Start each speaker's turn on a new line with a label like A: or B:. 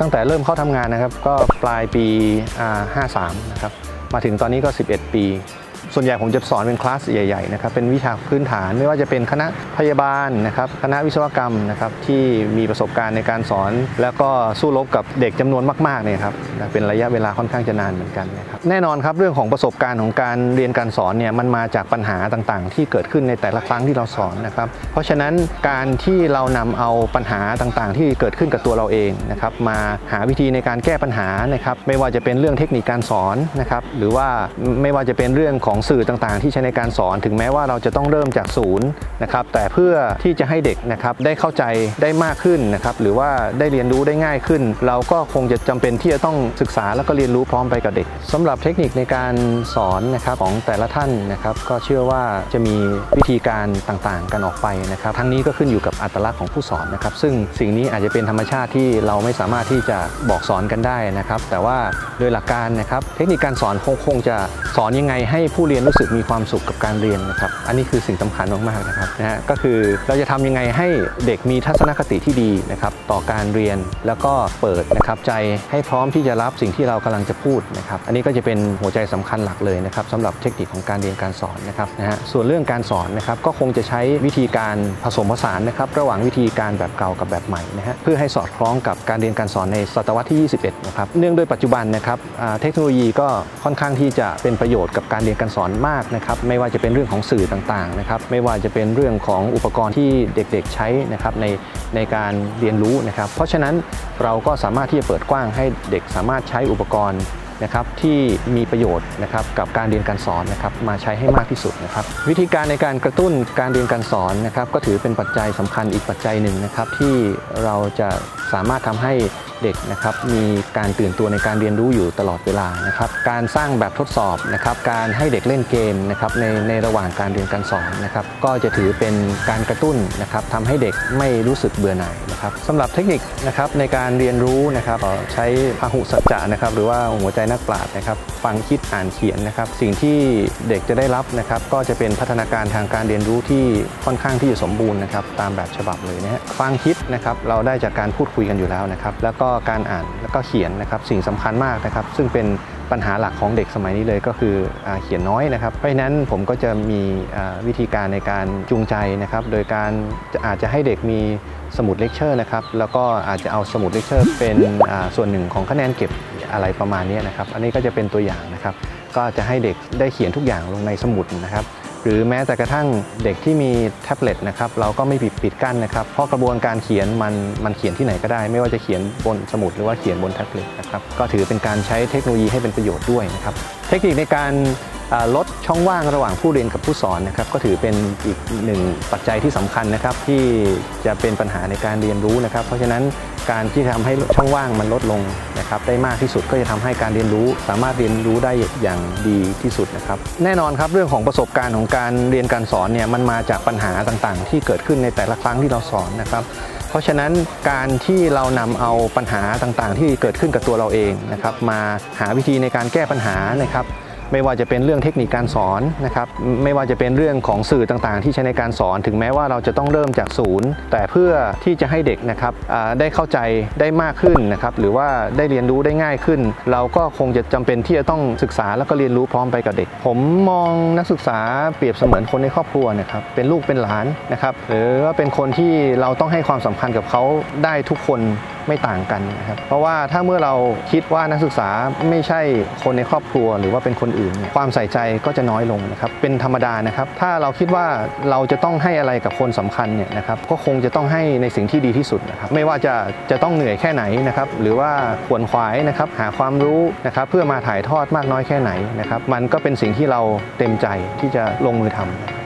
A: ตั้งแต่เริ่มเข้าทำงานนะครับก็ปลายปี53นะครับมาถึงตอนนี้ก็11ปีส่วนใหญ่ผมจะสอนเป็นคลาสใหญ่ๆนะครับเป็นวิชาพื้นฐานไม่ว่าจะเป็นคณะพยาบาลนะครับคณะวิศวกรรมนะครับที่มีประสบการณ์ในการสอนแล้วก็สู้รบกับเด็กจำนวนมากๆเนี่ยครับเป็นระยะเวลาค่อนข้างจะนานเหมือนกันนะครับแน่นอนครับเรื่องของประสบการณ์ของการเรียนการสอนเนี่ยมันมาจากปัญหาต่างๆที่เกิดขึ้นในแต่ละครั้งที่เราสอนนะครับเพราะฉะนั้นการที่เรานำเอาปัญหาต่างๆที่เกิดขึ้นกับตัวเราเองนะครับมาหาวิธีในการแก้ปัญหานะครับไม่ว่าจะเป็นเรื่องเทคนิคการสอนนะครับหรือว่าไม่ว่าจะเป็นเรื่องของสื่อต่างๆที่ใช้ในการสอนถึงแม้ว่าเราจะต้องเริ่มจากศูนย์นะครับแต่เพื่อที่จะให้เด็กนะครับได้เข้าใจได้มากขึ้นนะครับหรือว่าได้เรียนรู้ได้ง่ายขึ้นเราก็คงจะจำเป็นที่จะต้องศึกษาแล้วก็เรียนรู้พร้อมไปกับเด็กสำหรับเทคนิคในการสอนนะครับของแต่ละท่านนะครับก็เชื่อว่าจะมีวิธีการต่างๆกันออกไปนะครับทั้งนี้ก็ขึ้นอยู่กับอัตลักษณ์ของผู้สอนนะครับซึ่งสิ่งนี้อาจจะเป็นธรรมชาติที่เราไม่สามารถที่จะบอกสอนกันได้นะครับแต่ว่าโดยหลักการนะครับเทคนิคการสอนคงจะสอนยังไงให้ผู้เรียนรู้สึกมีความสุขกับการเรียนนะครับอันนี้คือสิ่งสำคัญมากๆนะครับก็คือเราจะทำยังไงให้เด็กมีทัศนคติที่ดีนะครับต่อการเรียนแล้วก็เปิดนะครับใจให้พร้อมที่จะรับสิ่งที่เรากำลังจะพูดนะครับอันนี้ก็จะเป็นหัวใจสำคัญหลักเลยนะครับสำหรับเทคนิคของการเรียนการสอนนะครับส่วนเรื่องการสอนนะครับก็คงจะใช้วิธีการผสมผสานนะครับระหว่างวิธีการแบบเก่ากับแบบใหม่เพื่อให้สอดคล้องกับการเรียนการสอนในศตวรรษที่21นะครับเนื่องด้วยปัจจุบันนะครับเทคโนโลยีก็ค่อนข้างที่จะเป็นประโยชน์กับการเรียนการสอนมากนะครับไม่ว่าจะเป็นเรื่องของสื่อต่างๆนะครับไม่ว่าจะเป็นเรื่องของอุปกรณ์ที่เด็กๆใช้นะครับในการเรียนรู้นะครับเพราะฉะนั้นเราก็สามารถที่จะเปิดกว้างให้เด็กสามารถใช้อุปกรณ์นะครับที่มีประโยชน์นะครับกับการเรียนการสอนนะครับมาใช้ให้มากที่สุดนะครับวิธีการในการกระตุ้นการเรียนการสอนนะครับก็ถือเป็นปัจจัยสำคัญอีกปัจจัยหนึ่งนะครับที่เราจะสามารถทำให้เด็กนะครับมีการตื่นตัวในการเรียนรู้อยู่ตลอดเวลานะครับการสร้างแบบทดสอบนะครับการให้เด็กเล่นเกมนะครับในระหว่างการเรียนการสอนนะครับก็จะถือเป็นการกระตุ้นนะครับทำให้เด็กไม่รู้สึกเบื่อหน่ายนะครับสำหรับเทคนิคนะครับในการเรียนรู้นะครับใช้พหุสัจจะนะครับหรือว่าหัวใจนักปราชญ์นะครับฟังคิดอ่านเขียนนะครับสิ่งที่เด็กจะได้รับนะครับก็จะเป็นพัฒนาการทางการเรียนรู้ที่ค่อนข้างที่จะสมบูรณ์นะครับตามแบบฉบับเลยนะฮะฟังคิดนะครับเราได้จากการพูดคุยกันอยู่แล้วนะครับแล้วก็การอ่านแล้วก็เขียนนะครับสิ่งสำคัญมากนะครับซึ่งเป็นปัญหาหลักของเด็กสมัยนี้เลยก็คือเขียนน้อยนะครับเพราะฉะนั้นผมก็จะมีวิธีการในการจูงใจนะครับโดยการอาจจะให้เด็กมีสมุดเลคเชอร์นะครับแล้วก็อาจจะเอาสมุดเลคเชอร์เป็นส่วนหนึ่งของคะแนนเก็บอะไรประมาณนี้นะครับอันนี้ก็จะเป็นตัวอย่างนะครับก็จะให้เด็กได้เขียนทุกอย่างลงในสมุดนะครับหรือแม้แต่กระทั่งเด็กที่มีแท็บเล็ตนะครับเราก็ไม่ปิดกั้นนะครับเพราะกระบวนการเขียนมันเขียนที่ไหนก็ได้ไม่ว่าจะเขียนบนสมุดหรือว่าเขียนบนแท็บเล็ตนะครับก็ถือเป็นการใช้เทคโนโลยีให้เป็นประโยชน์ด้วยนะครับเทคนิคในการลดช่องว่างระหว่างผู้เรียนกับผู้สอนนะครับก็ถือเป็นอีกหนึ่งปัจจัยที่สำคัญนะครับที่จะเป็นปัญหาในการเรียนรู้นะครับเพราะฉะนั้นการที่ทำให้ช่องว่างมันลดลงนะครับได้มากที่สุดก็จะทำให้การเรียนรู้สามารถเรียนรู้ได้อย่างดีที่สุดนะครับแน่นอนครับเรื่องของประสบการณ์ของการเรียนการสอนเนี่ยมันมาจากปัญหาต่างๆที่เกิดขึ้นในแต่ละครั้งที่เราสอนนะครับเพราะฉะนั้นการที่เรานำเอาปัญหาต่างๆที่เกิดขึ้นกับตัวเราเองนะครับมาหาวิธีในการแก้ปัญหานะครับไม่ว่าจะเป็นเรื่องเทคนิคการสอนนะครับไม่ว่าจะเป็นเรื่องของสื่อต่างๆที่ใช้ในการสอนถึงแม้ว่าเราจะต้องเริ่มจากศูนย์แต่เพื่อที่จะให้เด็กนะครับได้เข้าใจได้มากขึ้นนะครับหรือว่าได้เรียนรู้ได้ง่ายขึ้นเราก็คงจะจำเป็นที่จะต้องศึกษาแล้วก็เรียนรู้พร้อมไปกับเด็กผมมองนักศึกษาเปรียบเสมือนคนในครอบครัวนะครับเป็นลูกเป็นหลานนะครับหรือว่าเป็นคนที่เราต้องให้ความสำคัญกับเขาได้ทุกคนไม่ต่างกันนะครับเพราะว่าถ้าเมื่อเราคิดว่านักศึกษาไม่ใช่คนในครอบครัวหรือว่าเป็นคนอื่นความใส่ใจก็จะน้อยลงนะครับเป็นธรรมดานะครับถ้าเราคิดว่าเราจะต้องให้อะไรกับคนสำคัญเนี่ยนะครับก็คงจะต้องให้ในสิ่งที่ดีที่สุดนะครับไม่ว่าจะต้องเหนื่อยแค่ไหนนะครับหรือว่าขวนขวายนะครับหาความรู้นะครับเพื่อมาถ่ายทอดมากน้อยแค่ไหนนะครับมันก็เป็นสิ่งที่เราเต็มใจที่จะลงมือทำ